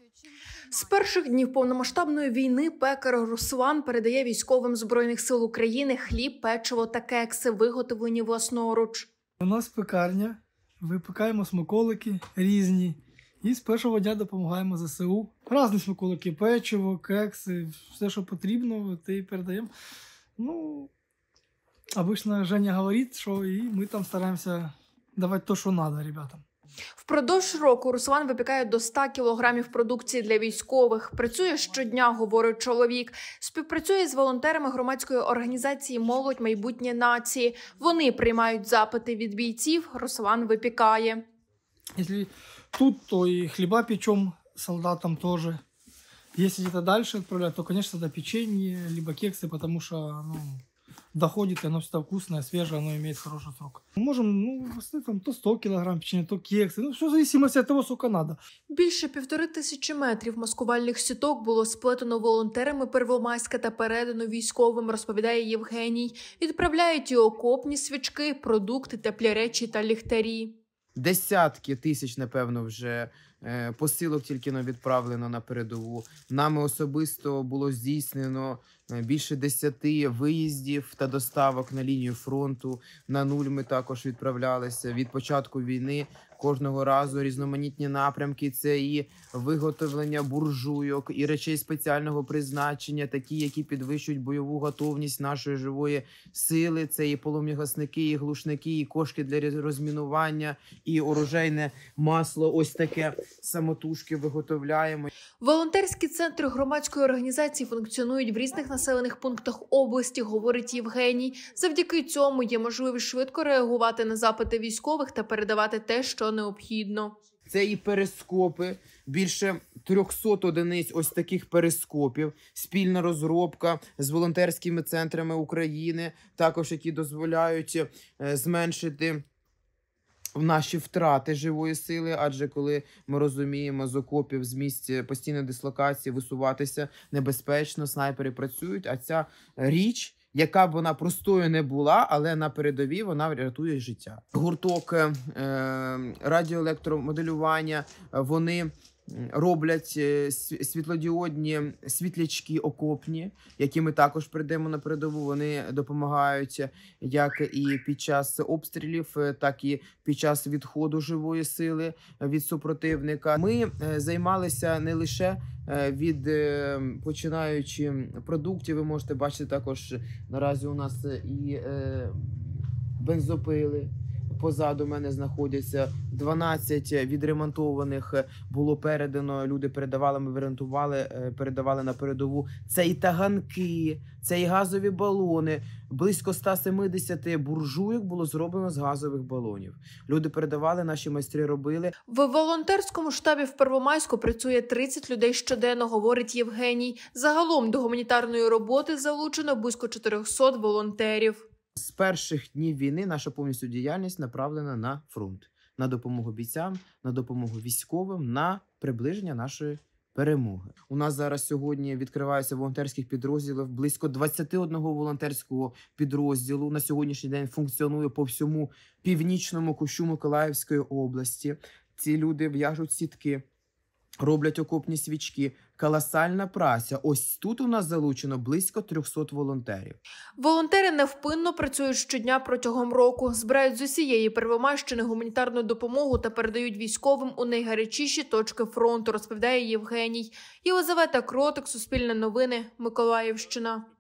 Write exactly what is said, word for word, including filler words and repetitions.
З перших днів повномасштабної війни пекар Руслан передає військовим Збройних сил України хліб, печиво та кекси, виготовлені власноруч. У нас пекарня, випікаємо смаколики різні і з першого дня допомагаємо зе се у. Різні смаколики, печиво, кекси, все, що потрібно, те і передаємо. Ну, обычно Женя говорить, що і ми там стараємося давати те, що треба ребятам. Впродовж року Руслан випікає до ста кілограмів продукції для військових. Працює щодня, говорить чоловік. Співпрацює з волонтерами громадської організації «Молодь. Майбутнє нації». Вони приймають запити від бійців, Руслан випікає. Якщо тут, то і хліба печем солдатам теж. Если где-то дальше отправлять, то, конечно, это печенье, либо кексы, потому что ну, доходит, и оно всегда вкусное, свежее, оно имеет хороший срок. Мы можем, ну, там, то сто килограмм печенья, то кексы, ну, все в зависимости от того, сколько надо. Більше півтори тисячі метрів маскувальних сіток було сплетено волонтерами Первомайська та передано військовим, розповідає Євгеній. Відправляють і окопні свічки, продукти, теплі речі та ліхтарі. Десятки тисяч, напевно, вже посилок тільки відправлено на передову. Нами особисто було здійснено більше десяти виїздів та доставок на лінію фронту. На нуль ми також відправлялися. Від початку війни кожного разу різноманітні напрямки. Це і виготовлення буржуйок, і речей спеціального призначення, такі, які підвищують бойову готовність нашої живої сили. Це і полум'ягасники, і глушники, і кошки для розмінування, і оружейне масло. Ось таке самотужки виготовляємо. Волонтерські центри громадської організації функціонують в різних населених пунктах області, говорить Євгеній. Завдяки цьому є можливість швидко реагувати на запити військових та передавати те, що необхідно. Це і перископи, більше трьохсот одиниць ось таких перископів, спільна розробка з волонтерськими центрами України, також які дозволяють зменшити наші втрати живої сили, адже коли ми розуміємо з окопів, з місць постійної дислокації висуватися небезпечно, снайпери працюють, а ця річ, яка б вона простою не була, але на передовій вона рятує життя. Гурток е, радіоелектромоделювання, вони роблять світлодіодні світлячки окопні, які ми також прийдемо на передову. Вони допомагають як і під час обстрілів, так і під час відходу живої сили від супротивника. Ми займалися не лише від починаючи продуктів, ви можете бачити також наразі у нас і бензопили. Позаду мене знаходяться дванадцять відремонтованих, було передано, люди передавали, ми ремонтували, передавали на передову. Це і таганки, це і газові балони. Близько ста семидесяти буржуйок було зроблено з газових балонів. Люди передавали, наші майстри робили. В волонтерському штабі в Первомайську працює тридцять людей щоденно, говорить Євгеній. Загалом до гуманітарної роботи залучено близько чотирьохсот волонтерів. З перших днів війни наша повністю діяльність направлена на фронт, на допомогу бійцям, на допомогу військовим, на приближення нашої перемоги. У нас зараз сьогодні відкриваються волонтерських підрозділів, близько двадцяти одного волонтерського підрозділу на сьогоднішній день функціонує по всьому північному кущу Миколаївської області. Ці люди в'яжуть сітки, роблять окопні свічки. Колосальна праця. Ось тут у нас залучено близько трьохсот волонтерів. Волонтери невпинно працюють щодня протягом року. Збирають з усієї Первомайщини гуманітарну допомогу та передають військовим у найгарячіші точки фронту, розповідає Євгеній. Єлизавета Кротик, Суспільне новини, Миколаївщина.